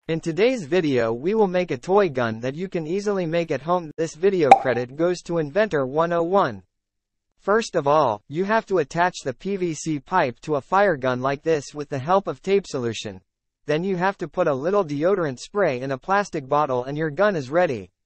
In today's video we will make a toy gun that you can easily make at home. This video credit goes to Inventor 101. First of all, you have to attach the PVC pipe to a fire gun like this with the help of tape solution. Then you have to put a little deodorant spray in a plastic bottle and your gun is ready.